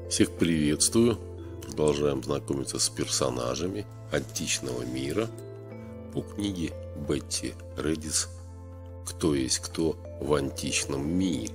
Всех приветствую! Продолжаем знакомиться с персонажами античного мира по книге Бетти Редис «Кто есть кто в античном мире»,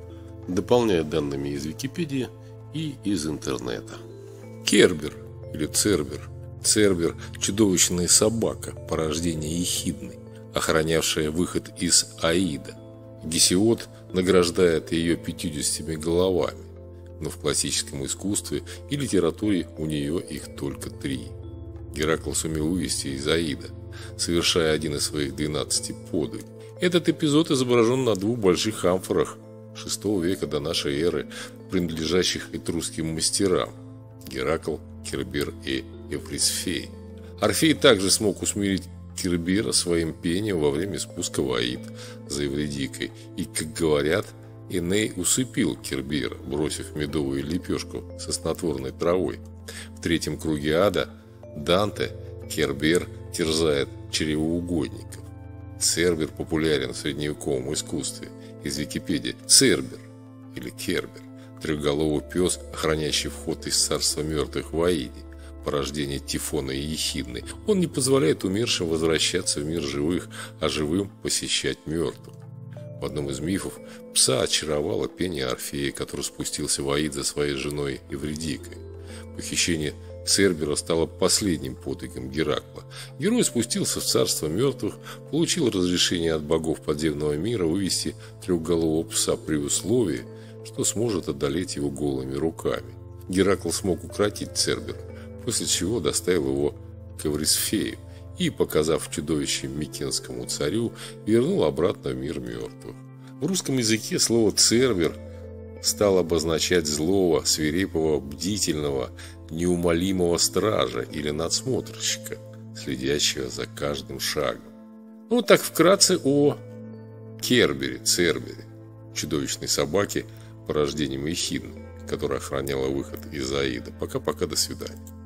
дополняя данными из Википедии и из интернета. Кербер или Цербер. Цербер – чудовищная собака, порождение Ехидны, охранявшая выход из Аида. Гесиод награждает ее 50 головами, но в классическом искусстве и литературе у нее их только 3. Геракл сумел вывести из Аида, совершая один из своих 12 подвигов. Этот эпизод изображен на 2 больших амфорах VI века до нашей эры, принадлежащих этрусским мастерам – Геракл, Кербер и Эврисфей. Орфей также смог усмирить Кербера своим пением во время спуска в Аид за Эвридикой, и, как говорят, Эней усыпил Кербера, бросив медовую лепешку со снотворной травой. В 3-м круге ада Данте Кербер терзает чревоугодников. Цербер популярен в средневековом искусстве. Из Википедии. Цербер или Кербер – трехголовый пес, охраняющий вход из царства мертвых в Аиде, порождение Тифона и Ехидны. Он не позволяет умершим возвращаться в мир живых, а живым посещать мертвых. В одном из мифов пса очаровало пение Орфея, который спустился в Аид за своей женой Эвридикой. Похищение Цербера стало последним подвигом Геракла. Герой спустился в царство мертвых, получил разрешение от богов подземного мира вывести трехголового пса при условии, что сможет одолеть его голыми руками. Геракл смог укротить Цербера, после чего доставил его к Эврисфею и, показав чудовище Микенскому царю, вернул обратно в мир мертвых. В русском языке слово «цербер» стало обозначать злого, свирепого, бдительного, неумолимого стража или надсмотрщика, следящего за каждым шагом. Вот так вкратце о Кербере, Цербере, чудовищной собаке, порождением Ехидны, которая охраняла выход из Аида. Пока-пока, до свидания.